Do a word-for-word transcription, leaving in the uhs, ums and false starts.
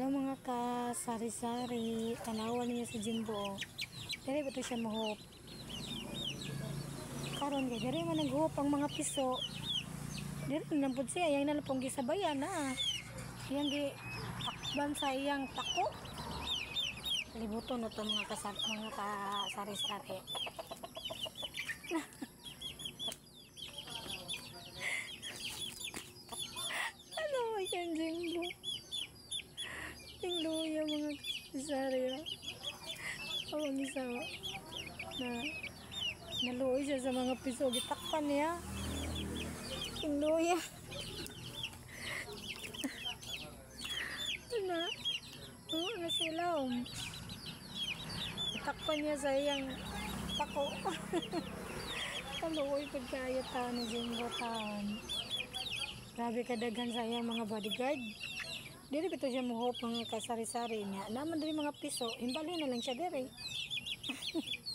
Hello mga ka-sari-sari, tanawan niya sa Jimbo. Dere ba ito siya mahop? Karon kay dere man naghop ang mga piso. Dere nampud siya yang nalapong gisabayan na. Yang gi takban sa iyang tako. Libuton na to mga kasar mga ka-sari-sari. Ano ba yan, Jimbo? Tingluya mga kasari-sari. Awang isa na naluoy siya sa mga piso, gitakpan niya. Tingluya. Ano? Oo, na sila um. Gitakpan niya sa iyang tako. Naluoy pagkayatan ni Jimbo Town. Grabe kadaghan sa iyang mga bodyguard. Dili bito siya muhop mga kasari-sari niya. Naman dili mga piso, himbali na lang siya diri.